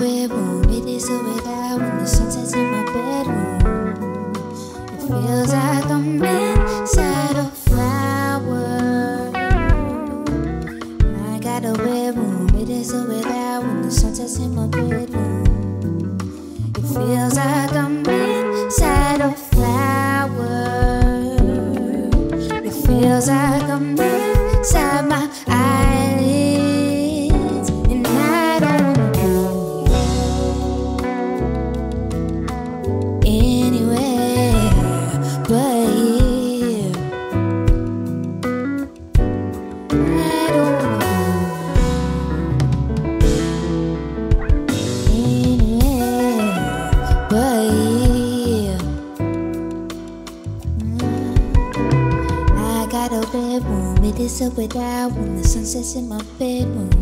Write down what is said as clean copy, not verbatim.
bedroom. It is so without when the sun sets in my bedroom. It feels like I'm inside a flower. I got a bedroom. It is so without when the sun sets in my bedroom. It feels like I'm inside a flower. It feels like I'm inside my eyelids, and I don't know anywhere but here. I don't know anywhere but here. I got a bedroom. It is so without when the sun sets in my bedroom.